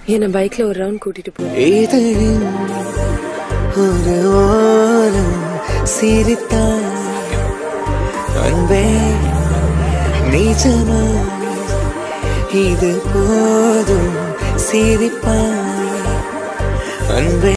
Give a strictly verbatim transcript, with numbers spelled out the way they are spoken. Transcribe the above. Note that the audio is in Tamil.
என்ன பைக்ல ஒரு ரவுண்ட் கூட்டிட்டு போ. ஒரு ஓரம் சிரித்தாய் அன்பே நிஜமாய் இது போதும் சிரிப்பாய் அன்பே.